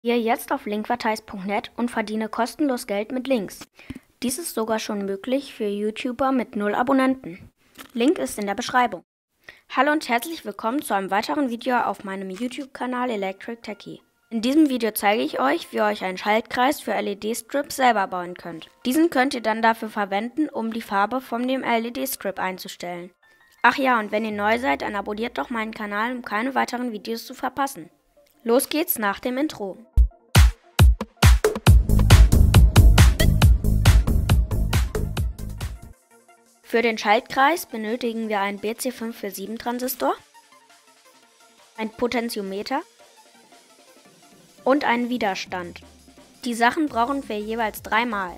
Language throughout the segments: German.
Gehe jetzt auf linkverteis.net und verdiene kostenlos Geld mit Links. Dies ist sogar schon möglich für YouTuber mit 0 Abonnenten. Link ist in der Beschreibung. Hallo und herzlich willkommen zu einem weiteren Video auf meinem YouTube-Kanal Electric Techie. In diesem Video zeige ich euch, wie ihr euch einen Schaltkreis für LED-Strips selber bauen könnt. Diesen könnt ihr dann dafür verwenden, um die Farbe von dem LED-Strip einzustellen. Ach ja, und wenn ihr neu seid, dann abonniert doch meinen Kanal, um keine weiteren Videos zu verpassen. Los geht's nach dem Intro. Für den Schaltkreis benötigen wir einen BC547 Transistor, ein Potentiometer und einen Widerstand. Die Sachen brauchen wir jeweils 3 Mal.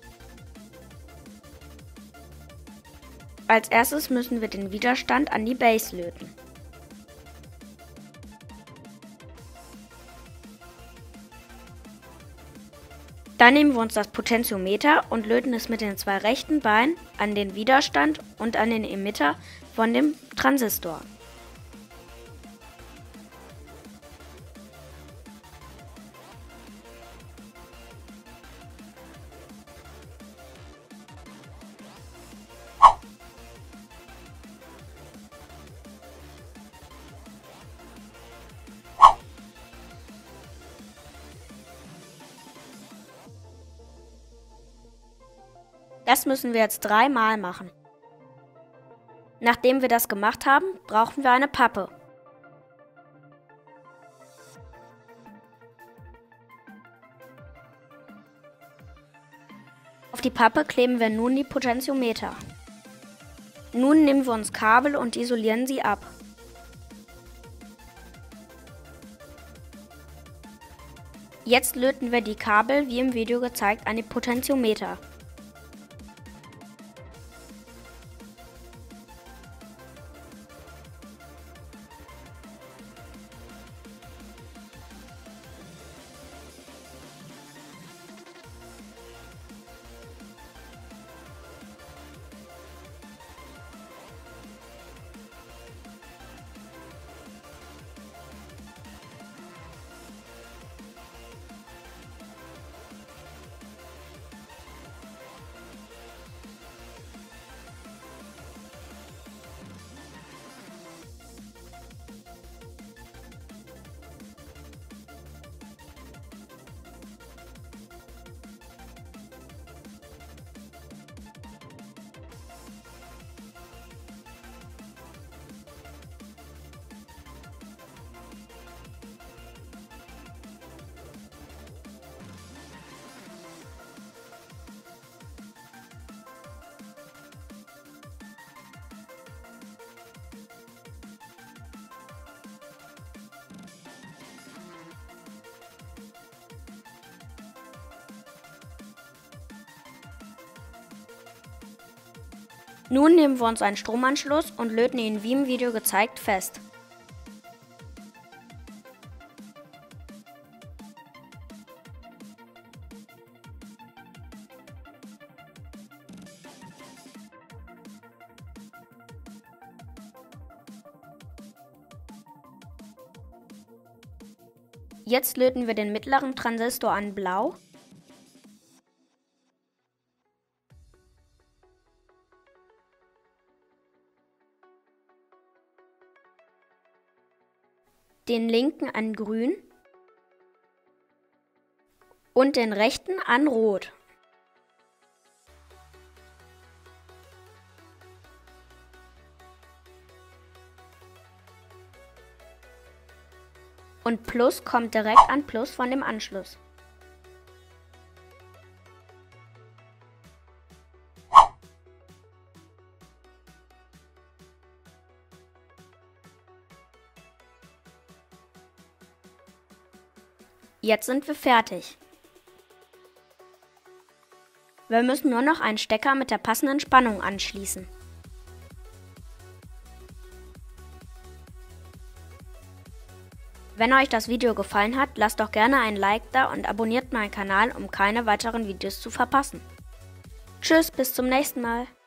Als erstes müssen wir den Widerstand an die Base löten. Dann nehmen wir uns das Potentiometer und löten es mit den 2 rechten Beinen an den Widerstand und an den Emitter von dem Transistor. Das müssen wir jetzt 3 Mal machen. Nachdem wir das gemacht haben, brauchen wir eine Pappe. Auf die Pappe kleben wir nun die Potentiometer. Nun nehmen wir uns Kabel und isolieren sie ab. Jetzt löten wir die Kabel, wie im Video gezeigt, an die Potentiometer. Nun nehmen wir uns einen Stromanschluss und löten ihn wie im Video gezeigt fest. Jetzt löten wir den mittleren Transistor an Blau . Den linken an Grün und den rechten an Rot. Und Plus kommt direkt an Plus von dem Anschluss. Jetzt sind wir fertig. Wir müssen nur noch einen Stecker mit der passenden Spannung anschließen. Wenn euch das Video gefallen hat, lasst doch gerne ein Like da und abonniert meinen Kanal, um keine weiteren Videos zu verpassen. Tschüss, bis zum nächsten Mal.